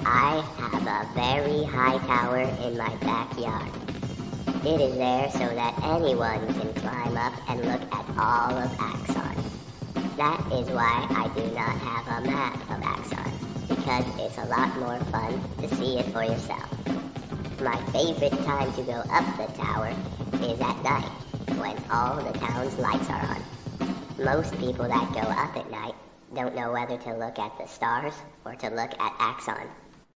I have a very high tower in my backyard. It is there so that anyone can climb up and look at all of Axon. That is why I do not have a map of Axon, because it's a lot more fun to see it for yourself. My favorite time to go up the tower is at night, when all the town's lights are on. Most people that go up at night don't know whether to look at the stars or to look at Axon.